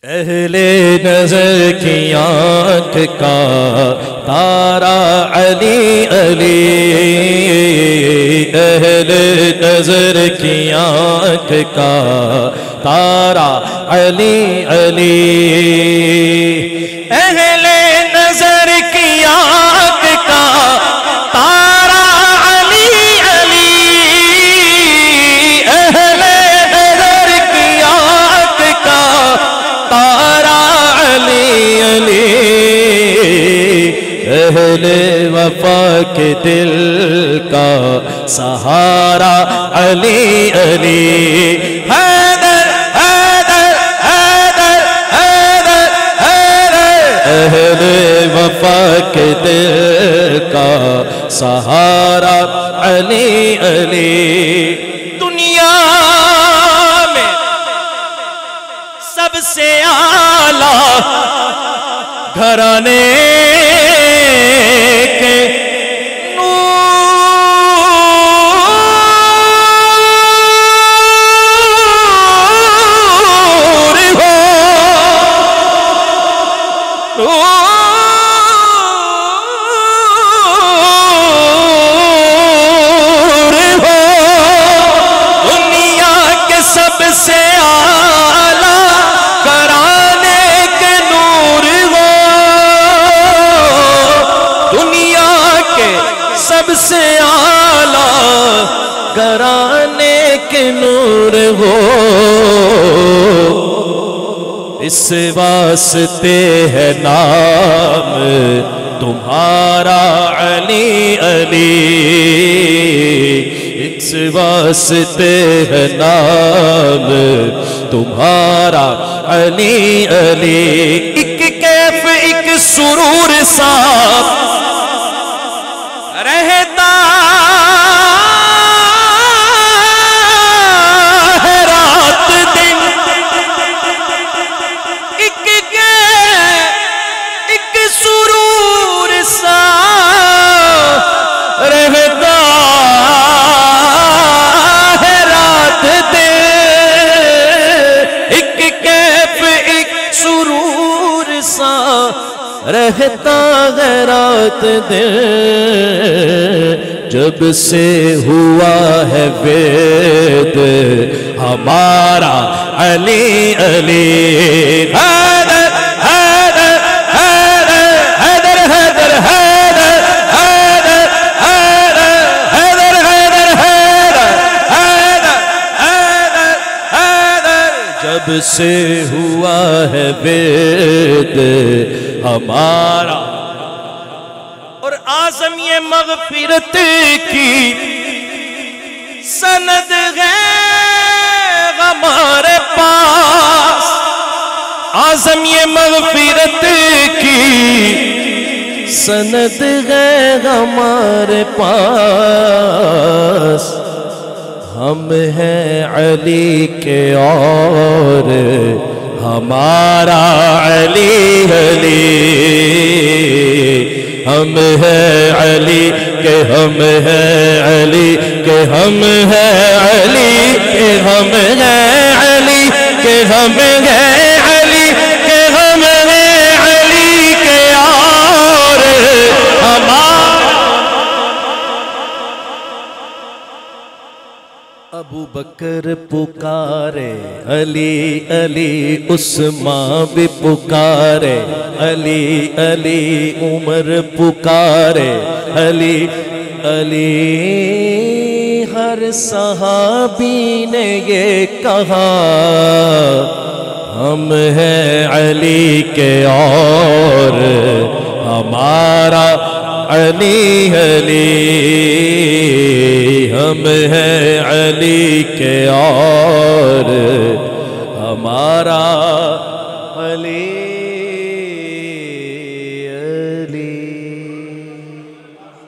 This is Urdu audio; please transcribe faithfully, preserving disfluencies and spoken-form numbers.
اہل نظر کی آنکھ کا تارا علی علی، اہل نظر کی آنکھ کا تارا علی علی، اہل نظر کی آنکھ کا تارا علی علی، اہل نظر کی آنکھ کا تارا علی علی، اہل وفا کے دل کا سہارا علی علی، حیدر حیدر حیدر حیدر حیدر، اہل وفا کے دل کا سہارا علی علی۔ دنیا میں سب سے اعلیٰ گھرانے کے نور ہو، نور ہو، دنیا کے سب سے اعلیٰ گھرانے کے نور ہو، دنیا کے سب سے اعلیٰ گھرانے کے نور ہو، اس واسطے ہے نام تمہارا علی علی، اس واسطے ہے نام تمہارا علی علی، ایک کیف ایک سرور سا رہتا ہے رات دن، ایک ایک سرور سا رہتا ہے رات دن، ایک کیف ایک سرور سا رہتا ہے رات دن، جب سے ہوا ہے وید ہمارا علی علی، حیدر حیدر حیدر حیدر حیدر حیدر حیدر حیدر حیدر حیدر حیدر حیدر حیدر، جب سے ہوا ہے وید ہمارا، اور اعظم یہ مغفرت کی سند ہے ہمارے پاس، اعظم یہ مغفرت کی سند ہے ہمارے پاس، ہم ہیں علی کے اور ہمارا علی علی، ہم ہیں علی کہ ہم ہیں علی کہ ہم ہیں علی کہ ہم ہیں علی کہ ہم ہیں علی کہ ہم ہیں علی کے اور ہمارا۔ ابو بکر پکارے علی علی، عثمان بھی پکارے علی علی، عمر پکارے علی علی، ہر صحابی نے یہ کہا ہم ہیں علی کے اور ہمارا علی علی، ہم ہیں علی کے اور ہمارا علی۔